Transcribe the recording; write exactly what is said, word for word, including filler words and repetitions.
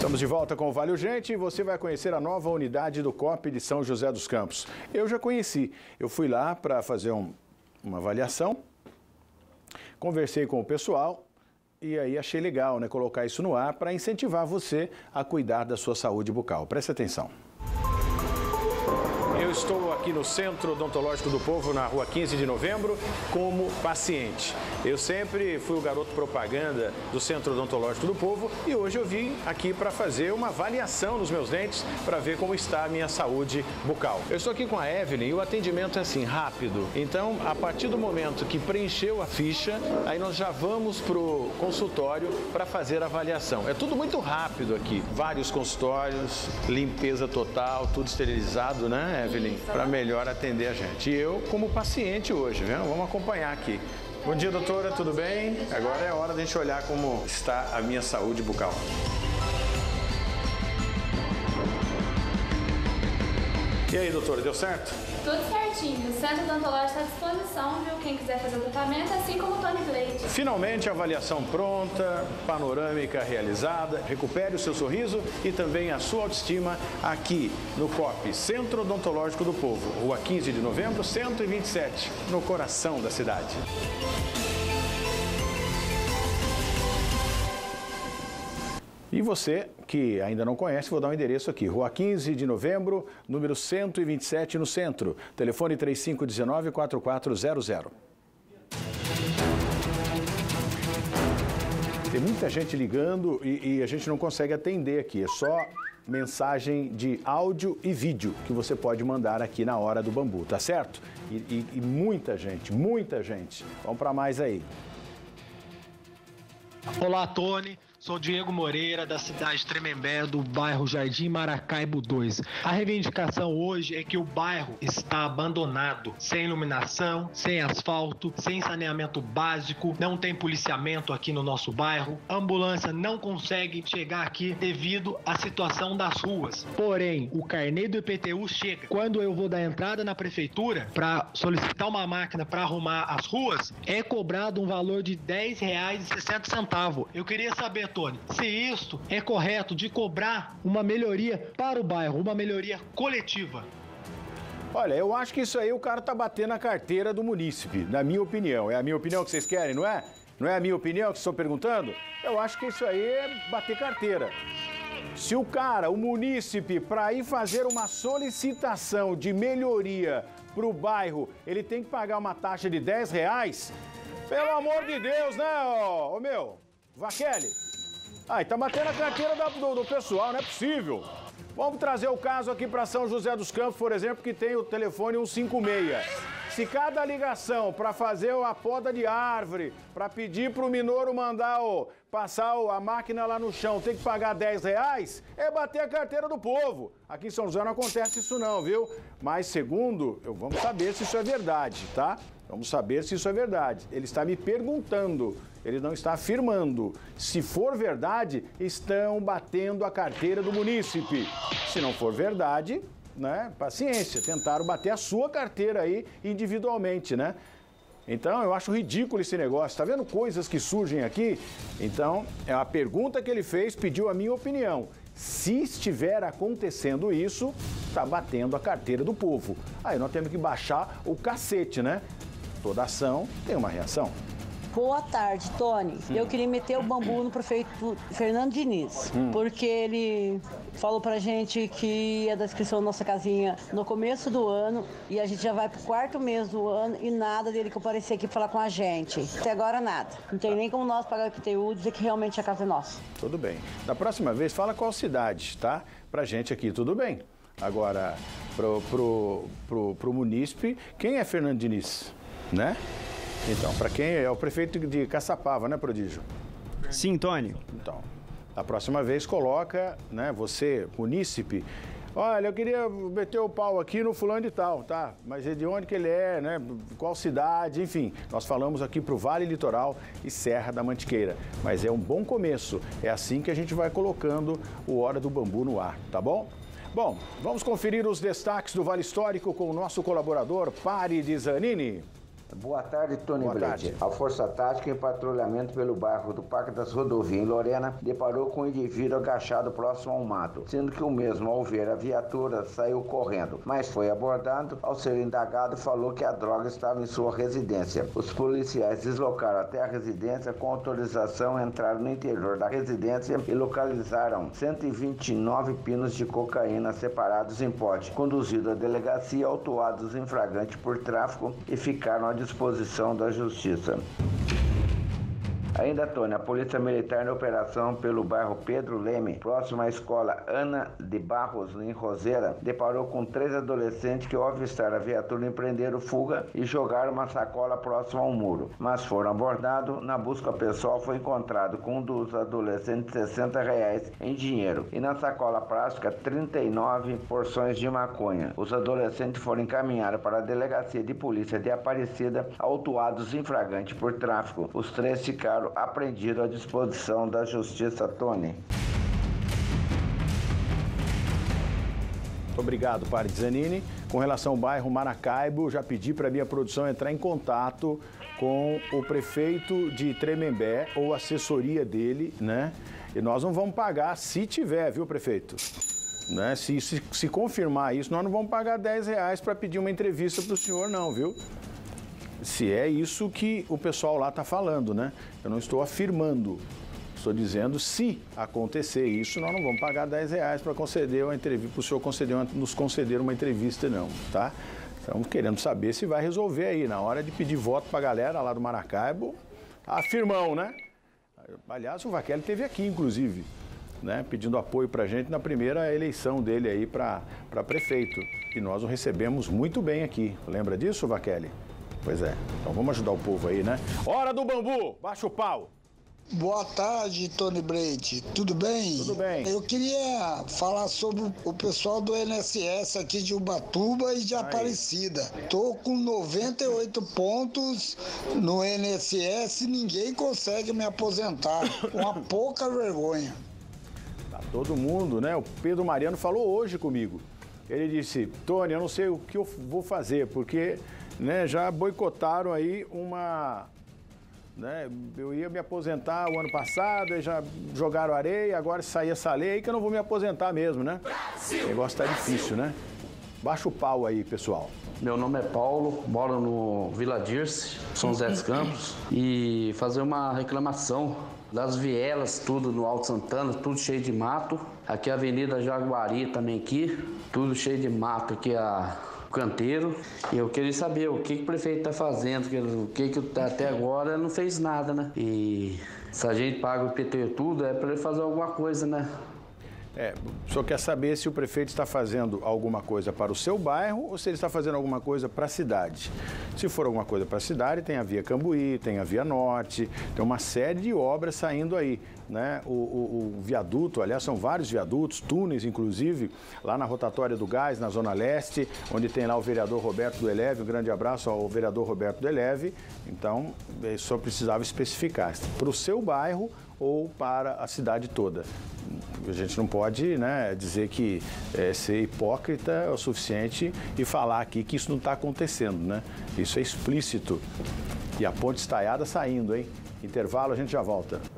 Estamos de volta com o Vale Urgente e você vai conhecer a nova unidade do C O P de São José dos Campos. Eu já conheci, eu fui lá para fazer um, uma avaliação, conversei com o pessoal e aí achei legal, né, colocar isso no ar para incentivar você a cuidar da sua saúde bucal. Preste atenção. Eu estou aqui no Centro Odontológico do Povo, na rua quinze de novembro, como paciente. Eu sempre fui o garoto propaganda do Centro Odontológico do Povo e hoje eu vim aqui para fazer uma avaliação nos meus dentes para ver como está a minha saúde bucal. Eu estou aqui com a Evelyn e o atendimento é assim, rápido. Então, a partir do momento que preencheu a ficha, aí nós já vamos para o consultório para fazer a avaliação. É tudo muito rápido aqui. Vários consultórios, limpeza total, tudo esterilizado, né, Evelyn? Para melhor atender a gente. E eu como paciente hoje, viu? Vamos acompanhar aqui. Bom dia, doutora, tudo bem? Agora é a hora de a gente olhar como está a minha saúde bucal. E aí, doutora, deu certo? Tudo certinho. O Centro Odontológico está à disposição, viu? Quem quiser fazer o tratamento, assim como o Tony Blade. Finalmente, a avaliação pronta, panorâmica realizada. Recupere o seu sorriso e também a sua autoestima aqui no C O P, Centro Odontológico do Povo, rua quinze de novembro, cento e vinte e sete, no coração da cidade. E você que ainda não conhece, vou dar um endereço aqui, rua quinze de novembro, número cento e vinte e sete, no centro. Telefone três cinco um nove, quatro quatro zero zero. Tem muita gente ligando e, e a gente não consegue atender aqui, é só mensagem de áudio e vídeo que você pode mandar aqui na hora do bambu, tá certo? E, e, e muita gente, muita gente. Vamos para mais aí. Olá, Tony. Sou Diego Moreira, da cidade de Tremembé, do bairro Jardim Maracaibo dois. A reivindicação hoje é que o bairro está abandonado, sem iluminação, sem asfalto, sem saneamento básico, não tem policiamento aqui no nosso bairro, a ambulância não consegue chegar aqui devido à situação das ruas. Porém, o carnê do I P T U chega. Quando eu vou dar entrada na prefeitura para solicitar uma máquina para arrumar as ruas, é cobrado um valor de dez reais e sessenta centavos. Eu queria saber, Tony, se isto é correto de cobrar uma melhoria para o bairro, uma melhoria coletiva. Olha, eu acho que isso aí o cara tá batendo a carteira do munícipe, na minha opinião. É a minha opinião que vocês querem, não é? Não é a minha opinião que vocês estão perguntando? Eu acho que isso aí é bater carteira. Se o cara, o munícipe, para ir fazer uma solicitação de melhoria para o bairro, ele tem que pagar uma taxa de dez reais, pelo amor de Deus, né, ô, ô meu? Vaquele. Ai, tá batendo a carteira do, do pessoal, não é possível. Vamos trazer o caso aqui para São José dos Campos, por exemplo, que tem o telefone cento e cinquenta e seis. Se cada ligação para fazer a poda de árvore, para pedir para o Minoro mandar o, passar a máquina lá no chão, tem que pagar dez reais, é bater a carteira do povo. Aqui em São José não acontece isso não, viu? Mas segundo, eu, vamos saber se isso é verdade, tá? Vamos saber se isso é verdade. Ele está me perguntando, ele não está afirmando. Se for verdade, estão batendo a carteira do munícipe. Se não for verdade, né, paciência, tentaram bater a sua carteira aí individualmente, né? Então, eu acho ridículo esse negócio. Tá vendo coisas que surgem aqui? Então, é a pergunta que ele fez, pediu a minha opinião. Se estiver acontecendo isso, tá batendo a carteira do povo. Aí nós temos que baixar o cacete, né? Toda ação tem uma reação. Boa tarde, Tony. Hum. Eu queria meter o bambu no prefeito Fernando Diniz, hum. porque ele falou pra gente que ia dar inscrição na nossa casinha no começo do ano e a gente já vai pro quarto mês do ano e nada dele comparecer aqui falar com a gente. Até agora nada. Não tem nem como nós pagar o I P T U e dizer que realmente a casa é nossa. Tudo bem. Da próxima vez, fala qual cidade, tá? Pra gente aqui, tudo bem. Agora, pro, pro, pro, pro munícipe, quem é Fernando Diniz, né? Então, para quem é o prefeito de Caçapava, né, Prodígio? Sim, Tony. Então, a próxima vez coloca, né, você, munícipe, olha, eu queria meter o pau aqui no fulano de tal, tá? Mas é de onde que ele é, né? Qual cidade, enfim. Nós falamos aqui para o Vale Litoral e Serra da Mantiqueira. Mas é um bom começo. É assim que a gente vai colocando o Hora do Bambu no ar, tá bom? Bom, vamos conferir os destaques do Vale Histórico com o nosso colaborador, Pari de Zanini. Boa tarde, Tony Boa Blade. tarde. A Força Tática, em patrulhamento pelo bairro do Parque das Rodovias, em Lorena, deparou com um indivíduo agachado próximo ao mato, sendo que o mesmo, ao ver a viatura, saiu correndo, mas foi abordado. Ao ser indagado, falou que a droga estava em sua residência. Os policiais deslocaram até a residência com autorização, entraram no interior da residência e localizaram cento e vinte e nove pinos de cocaína separados em pote, conduzido à delegacia, autuados em flagrante por tráfico e ficaram à disposição da Justiça. Ainda, Tony, a Polícia Militar na operação pelo bairro Pedro Leme, próximo à escola Ana de Barros, em Roseira, deparou com três adolescentes que, ao avistar a viatura, empreenderam fuga e jogaram uma sacola próxima ao muro. Mas foram abordados. Na busca pessoal foi encontrado com um dos adolescentes sessenta reais em dinheiro e na sacola plástica trinta e nove porções de maconha. Os adolescentes foram encaminhados para a Delegacia de Polícia de Aparecida, autuados em flagrante por tráfico. Os três ficaram apreendido à disposição da Justiça, Tony. Obrigado, Padre Zanini. Com relação ao bairro Maracaibo, já pedi para a minha produção entrar em contato com o prefeito de Tremembé ou assessoria dele, né? E nós não vamos pagar se tiver, viu, prefeito? Né? Se, se, se confirmar isso, nós não vamos pagar dez reais para pedir uma entrevista para o senhor, não, viu? Se é isso que o pessoal lá está falando, né? Eu não estou afirmando, estou dizendo se acontecer isso, nós não vamos pagar dez reais para conceder uma entrevista, para o senhor conceder uma, nos conceder uma entrevista, não, tá? Estamos querendo saber se vai resolver aí, na hora de pedir voto para a galera lá do Maracaibo, afirmão, né? Aliás, o Vaquelli esteve aqui, inclusive, né? Pedindo apoio para a gente na primeira eleição dele aí para prefeito. E nós o recebemos muito bem aqui. Lembra disso, Vaquelli? Pois é. Então vamos ajudar o povo aí, né? Hora do bambu! Baixa o pau! Boa tarde, Tony Blade. Tudo bem? Tudo bem. Eu queria falar sobre o pessoal do I N S S aqui de Ubatuba e de aí. Aparecida. Tô com noventa e oito pontos no I N S S e ninguém consegue me aposentar. Uma pouca vergonha. Tá todo mundo, né? O Pedro Mariano falou hoje comigo. Ele disse, Tony, eu não sei o que eu vou fazer, porque... Né, já boicotaram aí uma... Né, eu ia me aposentar o ano passado, aí já jogaram areia, agora sair essa lei aí que eu não vou me aposentar mesmo, né? Brasil! O negócio tá difícil, né? Baixa o pau aí, pessoal. Meu nome é Paulo, moro no Vila Dirce, São José dos Campos, e fazer uma reclamação das vielas, tudo no Alto Santana, tudo cheio de mato. Aqui a Avenida Jaguari também aqui, tudo cheio de mato aqui a... canteiro, e eu queria saber o que, que o prefeito está fazendo, o que, que até agora não fez nada, né? E se a gente paga o I P T U tudo, é para ele fazer alguma coisa, né? É, o senhor quer saber se o prefeito está fazendo alguma coisa para o seu bairro ou se ele está fazendo alguma coisa para a cidade. Se for alguma coisa para a cidade, tem a Via Cambuí, tem a Via Norte, tem uma série de obras saindo aí, né? O, o, o viaduto, aliás, são vários viadutos, túneis, inclusive, lá na rotatória do Gás, na Zona Leste, onde tem lá o vereador Roberto do Eleve. Um grande abraço ao vereador Roberto do Eleve. Então, só precisava especificar para o seu bairro ou para a cidade toda. A gente não pode, né, dizer que é, ser hipócrita é o suficiente e falar aqui que isso não está acontecendo, né? Isso é explícito. E a ponte estaiada saindo, hein? Intervalo, a gente já volta.